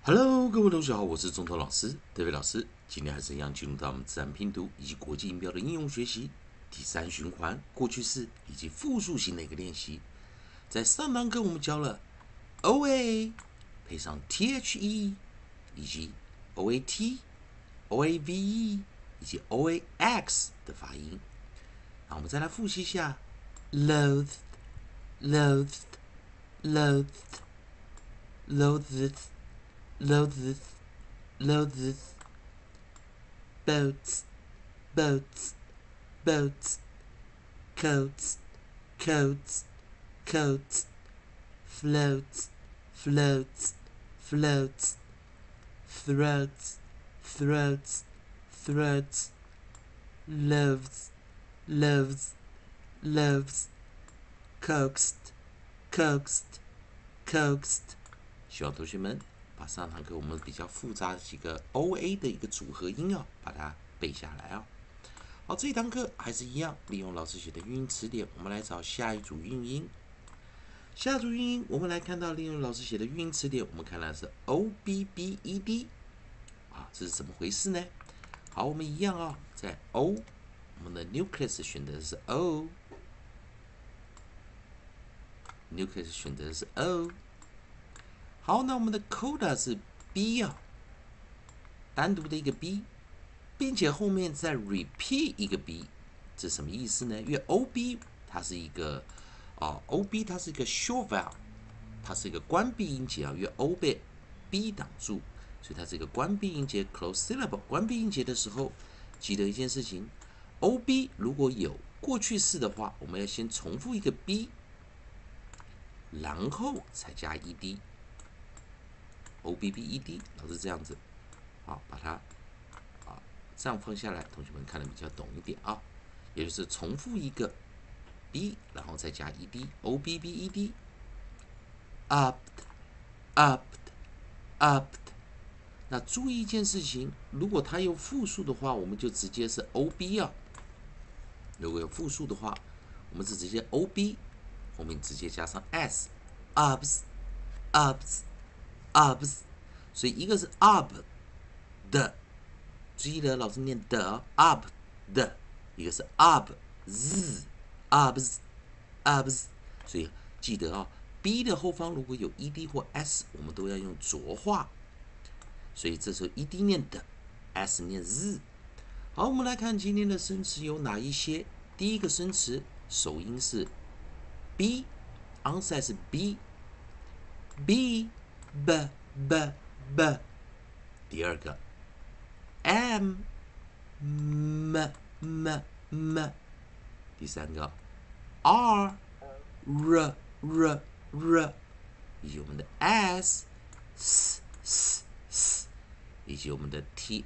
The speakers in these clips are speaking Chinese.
Hello，各位同学好，我是中头老师德伟老师。今天还是一样进入到我们自然拼读以及国际音标的应用学习第三循环过去式以及复数型的一个练习。在上堂课我们教了 OA 配上 THE 以及 OAT、OAVE 以及 OAX 的发音。那我们再来复习一下 loathed、loathed、loathed、loathed、loathed、loathed, boats, boats, boats, coats, coats, coats, floats, floats, floats, throats, throats, throats, loaves, loaves, loaves, coaxed, coaxed, coaxed。希望同学们把上堂课我们比较复杂的几个 OA 的一个组合音把它背下来啊。好，这一堂课还是一样，利用老师写的韵音词典，我们来找下一组韵音。下一组韵音，我们来看到利用老师写的韵音词典，我们看到是 OBBED 啊，这是怎么回事呢？好，我们一样啊，在 O， 我们的 nucleus 选择的是 O，nucleus 选择的是 O。好，那我们的 coda 是 B 啊，单独的一个 B， 并且后面再 repeat 一个 B， 这什么意思呢？因为 OB 它是一个OB 它是一个 short vowel， 它是一个关闭音节啊，因为 O 被 B 挡住，所以它是一个关闭音节 close syllable。关闭音节的时候，记得一件事情 ，OB 如果有过去式的话，我们要先重复一个 B， 然后才加 ed。OBBED， 老师这样子，好，把它这样放下来，同学们看得比较懂一点啊。也就是重复一个 b， 然后再加 ed，upped，upped，upped。那注意一件事情，如果它有复数的话，我们就直接是 ob 啊。如果有复数的话，我们是直接 ob， 后面直接加上 s，ups，ups，ups。所以一个是 up 的。记得老师念的 up 的，一个是 up z ups ups， 所以记得b 的后方如果有 ed 或 s， 我们都要用浊化，所以这时候 ed 念的 ，s 念 z。好，我们来看今天的生词有哪一些。第一个生词首音是 b，onside 是 b，b b b b。第二个 m m m m， 第三个 r r r r， 以及我们的 s s s s， 以及我们的 thr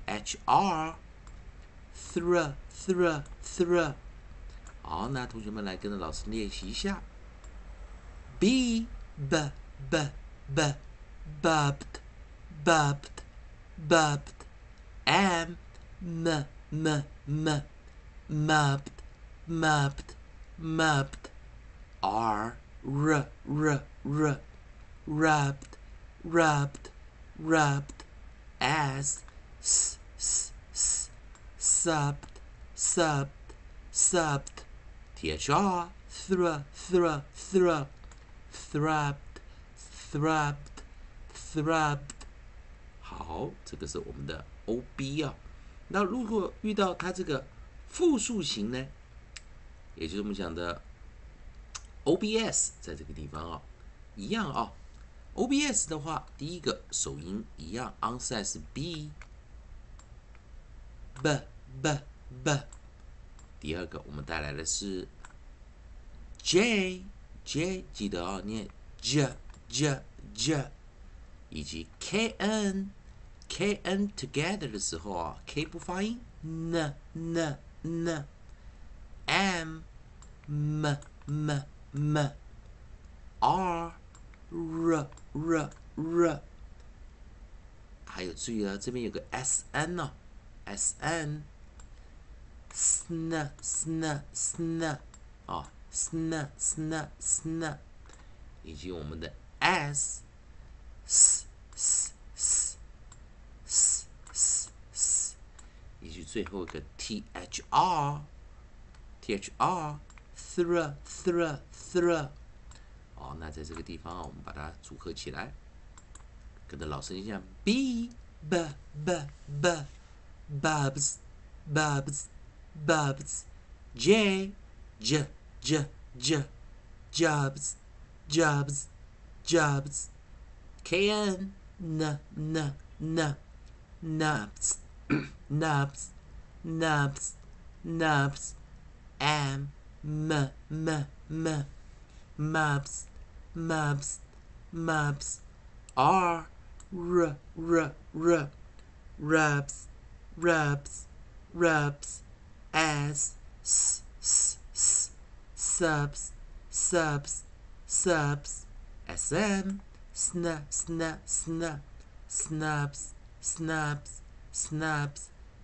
thr thr thr。好，那同学们来跟着老师练习一下 b b b b bubbed bubbed bubbed m m m m mubbed mubbed mubbed r r r r rubbed rubbed rubbed s s s s subbed subbed subbed thr thr thr thr thrubbed thrubbed thrubbed。好，这个是我们的 OB 啊。那如果遇到它这个复数型呢，也就是我们讲的 OBS， 在这个地方一样OBS 的话，第一个首音一样 ，onside 是 b b b b。第二个我们带来的是 J， 记得念 j j j， 以及 KN together 的时候K 不发音 n n n m m m m r r r r。还有注意这边有个 sn sn sn sn sn sn sn sn， 以及我们的 s s s s 最后一个 thr，thr，thra。好，那在这个地方我们把它组合起来，跟着老师一样 b b b b bubs bubs bubs j j j j jobs jobs jobs kn n n n nubs nubs nubs nubs m m m m mubs mubs mubs r r r r rubs rubs rubs s s s s subs subs subs sm sn sn sn snubs snubs snubs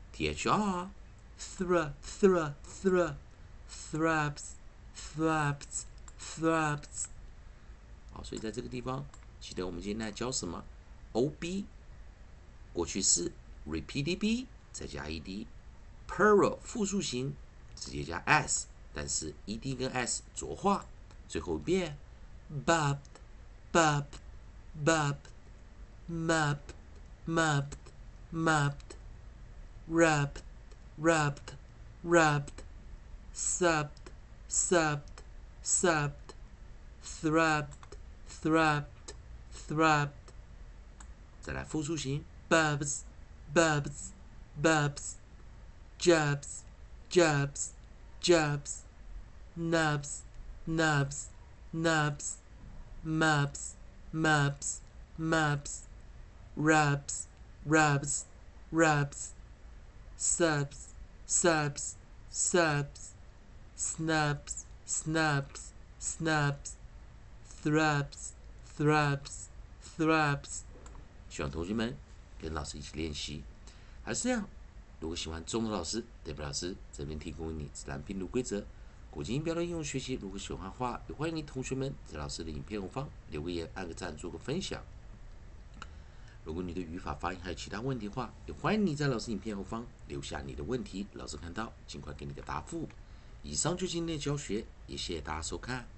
thr thr thr thr thrubs thrubs thrubs。 好，所以在这个地方记得我们今天来教什么 ob 过去式 repeated b 再加 ed plural 复数型直接加 s， 但是 ed 跟 s 浊化。最后一遍 bubbed bubbed bubbed mubbed mubbed mubbed rubbed rubbed rubbed subbed subbed subbed thrubbed thrubbed thrubbed。 再来复数型 bubs bubs bubs jobs jobs jobs nubs nubs nubs mubs mubs mubs rubs rubs rubs subs subs subs snubs snubs snubs thrubs thrubs thrubs。 希望同学们跟老师一起练习。还是这样，如果喜欢中文老师、代表老师这边提供你自然拼读规则、国际音标的应用学习。如果喜欢的话，也欢迎你同学们在老师的影片后方留个言、按个赞、做个分享。如果你对语法、发音还有其他问题的话，也欢迎你在老师影片后方留下你的问题，老师看到尽快给你个答复。以上就是今天的教学，也谢谢大家收看。